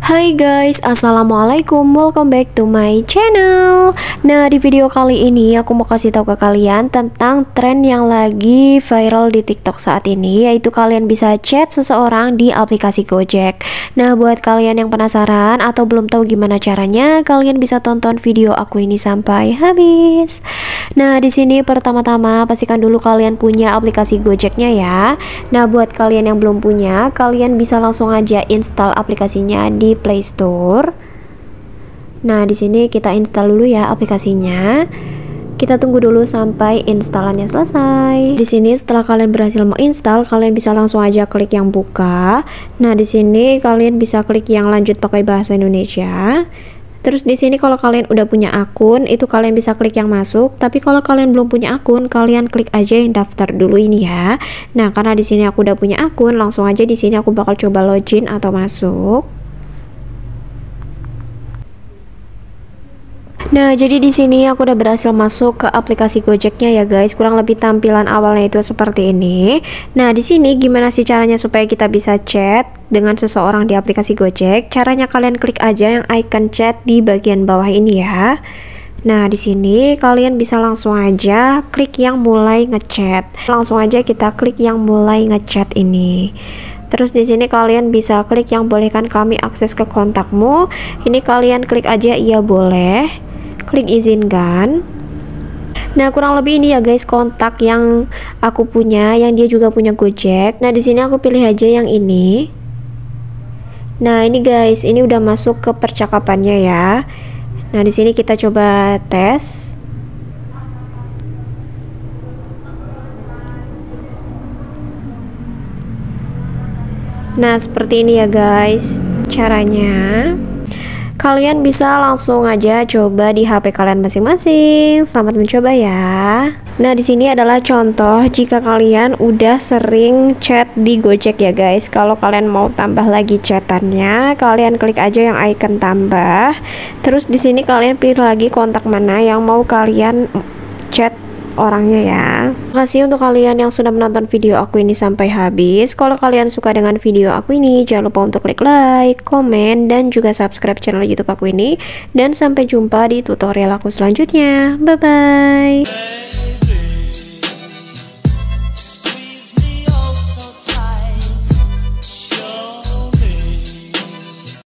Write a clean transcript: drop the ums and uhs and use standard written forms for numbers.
Hai guys, assalamualaikum, welcome back to my channel. Nah, di video kali ini aku mau kasih tahu ke kalian tentang tren yang lagi viral di TikTok saat ini, yaitu kalian bisa chat seseorang di aplikasi Gojek. Nah, buat kalian yang penasaran atau belum tahu gimana caranya, kalian bisa tonton video aku ini sampai habis. Nah, di sini pertama-tama pastikan dulu kalian punya aplikasi Gojeknya ya. Nah, buat kalian yang belum punya, kalian bisa langsung aja install aplikasinya di Play Store. Nah, di sini kita install dulu ya aplikasinya. Kita tunggu dulu sampai installannya selesai. Di sini setelah kalian berhasil menginstal, kalian bisa langsung aja klik yang buka. Nah, di sini kalian bisa klik yang lanjut pakai bahasa Indonesia. Terus di sini kalau kalian udah punya akun, itu kalian bisa klik yang masuk. Tapi kalau kalian belum punya akun, kalian klik aja yang daftar dulu ini ya. Nah, karena di sini aku udah punya akun, langsung aja di sini aku bakal coba login atau masuk. Nah, jadi di sini aku udah berhasil masuk ke aplikasi Gojeknya ya guys. Kurang lebih tampilan awalnya itu seperti ini. Nah, di sini gimana sih caranya supaya kita bisa chat dengan seseorang di aplikasi Gojek? Caranya kalian klik aja yang icon chat di bagian bawah ini ya. Nah, di sini kalian bisa langsung aja klik yang mulai ngechat. Langsung aja kita klik yang mulai ngechat ini. Terus di sini kalian bisa klik yang bolehkan kami akses ke kontakmu. Ini kalian klik aja iya boleh. Klik izinkan. Nah, kurang lebih ini ya guys kontak yang aku punya, yang dia juga punya Gojek. Nah, di sini aku pilih aja yang ini. Nah, ini guys, ini udah masuk ke percakapannya ya. Nah, di sini kita coba tes. Nah, seperti ini ya guys caranya. Kalian bisa langsung aja coba di HP kalian masing-masing. Selamat mencoba ya. Nah, di sini adalah contoh jika kalian udah sering chat di Gojek ya guys. Kalau kalian mau tambah lagi chatannya, kalian klik aja yang icon tambah. Terus di sini kalian pilih lagi kontak mana yang mau kalian chat orangnya ya. Terima kasih untuk kalian yang sudah menonton video aku ini sampai habis. Kalau kalian suka dengan video aku ini, jangan lupa untuk klik like, komen, dan juga subscribe channel YouTube aku ini. Dan sampai jumpa di tutorial aku selanjutnya. Bye bye.